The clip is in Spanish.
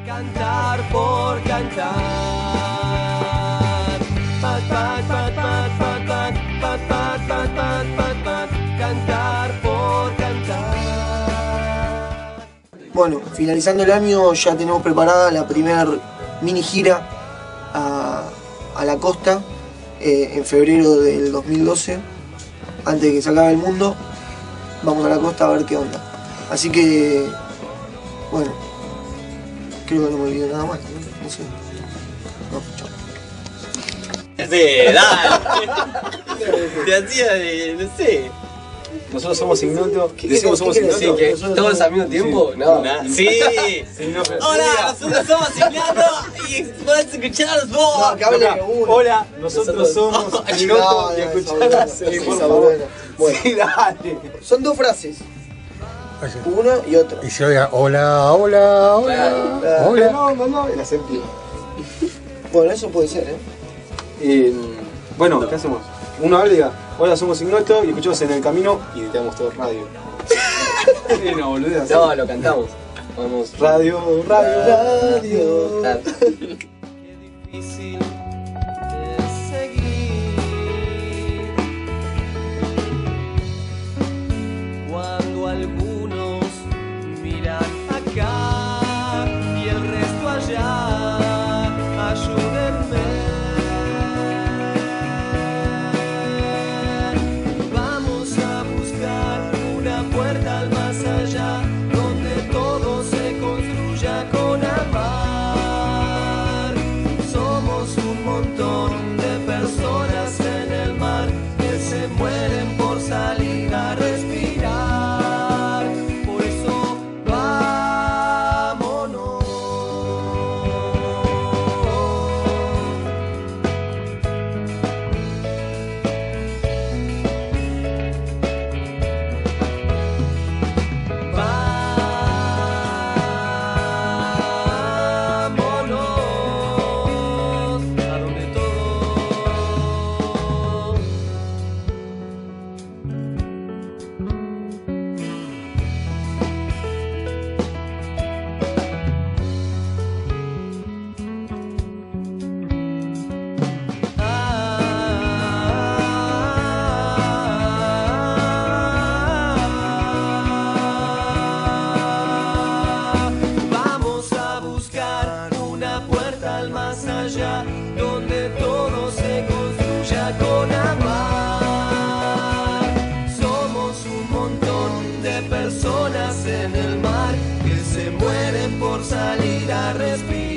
Cantar por cantar. Pat, pat, pat, pat, pat, pat, pat, pat, pat, pat, pat, pat, cantar por cantar. Bueno, finalizando el año ya tenemos preparada la primera mini gira a la costa en febrero del 2012. Antes de que se acabe el mundo, vamos a la costa a ver qué onda. Así que, bueno, creo que no me olvido nada más, no sé. No, chao. Sí, dale. Te hacía de, no sé. Nosotros somos ignotos. Decimos somos ignotos. Sí, que todos al mismo tiempo. Sí. No. Sí. Sí, no, pero- Hola, nosotros somos ignotos y podés escucharnos vos. No, que hable uno. Hola, nosotros somos ignotos y escuchamos. Sí, por favor. Bueno, Sí, dale. son dos frases, uno y otro. Y se oiga, hola, hola, hola, hola. No, el acento. Bueno, eso puede ser, Bueno, ¿qué hacemos? Uno habla y diga, hola, somos ignotos y escuchamos en el camino y editamos todo radio. No, boludo, así. No, lo cantamos. Vamos. Radio. Ah. Difícil de seguir cuando algunos miran acá y el resto allá. Ayúdenme. Vamos a buscar una puerta al más allá donde todo se construya con amar. Somos un montón de personas en el mar que se mueren por salir a respirar. Por eso vámonos. Vámonos a donde todo. Vamos a buscar una puerta al más allá, donde todo se construya con amar. Somos un montón de personas en el mar que se mueren por salir a respirar.